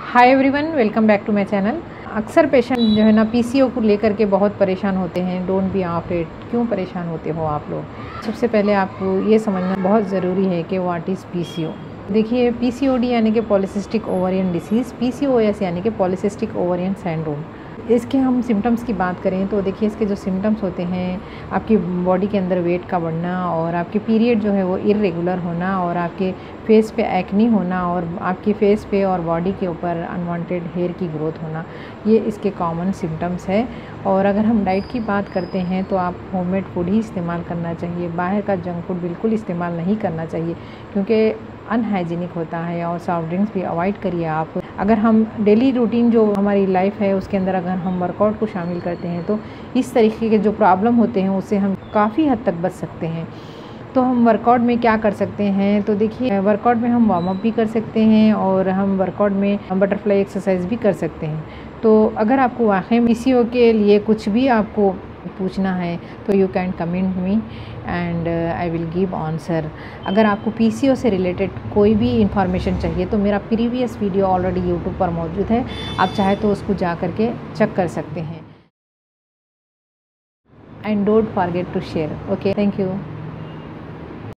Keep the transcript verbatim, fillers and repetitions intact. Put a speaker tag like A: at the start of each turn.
A: Hi everyone, welcome back to my channel. अक्सर patient जो है ना पीसीओ को लेकर के बहुत परेशान होते हैं। Don't be afraid. क्यों परेशान होते हो आप लोग? सबसे पहले आपको ये समझना बहुत ज़रूरी है कि व्हाट इज़ पीसीओ। देखिए, पीसीओडी यानी कि पॉलीसिस्टिक ओवरियन डिसीज़, पीसीओएस यानी कि पॉलीसिस्टिक ओवरियन सिंड्रोम। इसके हम सिम्टम्स की बात करें तो देखिए, इसके जो सिम्टम्स होते हैं, आपकी बॉडी के अंदर वेट का बढ़ना और आपके पीरियड जो है वो इरेगुलर होना और आपके फेस पे एक्नी होना और आपके फेस पे और बॉडी के ऊपर अनवांटेड हेयर की ग्रोथ होना, ये इसके कॉमन सिम्टम्स है। और अगर हम डाइट की बात करते हैं तो आप होममेड फूड ही इस्तेमाल करना चाहिए। बाहर का जंक फूड बिल्कुल इस्तेमाल नहीं करना चाहिए क्योंकि अनहाइजीनिक होता है। और सॉफ्ट ड्रिंक्स भी अवॉइड करिए आप। अगर हम डेली रूटीन जो हमारी लाइफ है उसके अंदर अगर हम वर्कआउट को शामिल करते हैं तो इस तरीके के जो प्रॉब्लम होते हैं उससे हम काफ़ी हद तक बच सकते हैं। तो हम वर्कआउट में क्या कर सकते हैं? तो देखिए, वर्कआउट में हम वार्म अप भी कर सकते हैं और हम वर्कआउट में बटरफ्लाई एक्सरसाइज भी कर सकते हैं। तो अगर आपको वाकई में पीसीओ के लिए कुछ भी आपको पूछना है तो you can comment me and I will give answer. अगर आपको पीसीओ से रिलेटेड कोई भी इंफॉर्मेशन चाहिए तो मेरा प्रीवियस वीडियो ऑलरेडी यूट्यूब पर मौजूद है, आप चाहे तो उसको जा करके चेक कर सकते हैं। And don't forget to share. Okay, thank you.